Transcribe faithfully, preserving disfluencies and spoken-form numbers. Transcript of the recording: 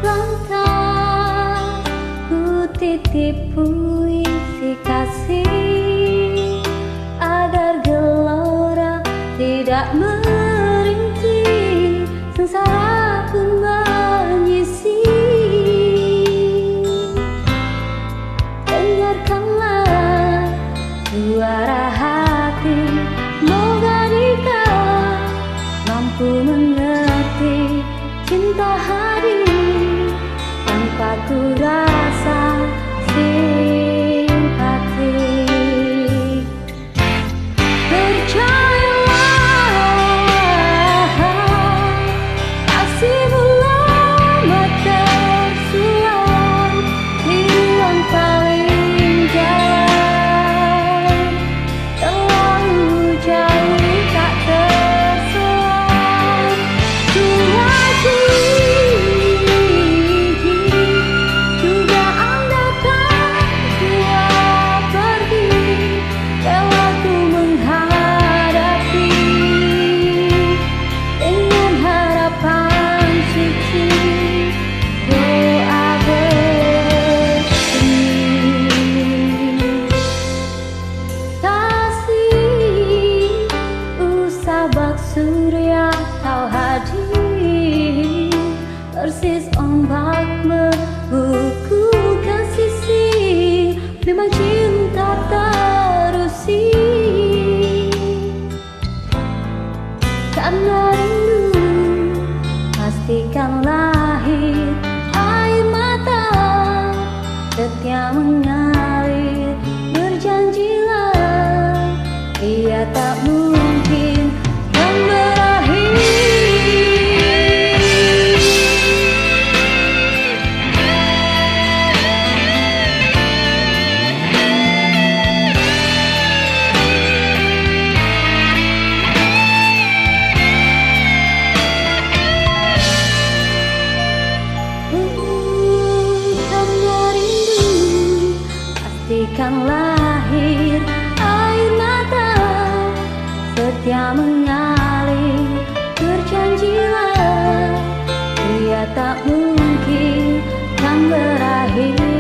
lantas ku titip puisi kasih agar gelora tidak merintih, sengsara pun menyisi. Dengarkanlah suara hati, moga dikau mampu mengerti cinta hadir tanpa ku rasa simpati. Percayalah, kasihmu lama tersulam di ruang paling jauh, terlalu jauh tak terselam. Suatu surya kau hadir, persis ombak membukukan sisi. Memang cinta terusir karena rindu, pastikan lahir air mata setia mengalir. Berjanjilah ia tak mungkin kan berakhir. Karena rindu, pastikan lahir air mata setia mengalir. Berjanjilah ia tak mungkin kan berakhir.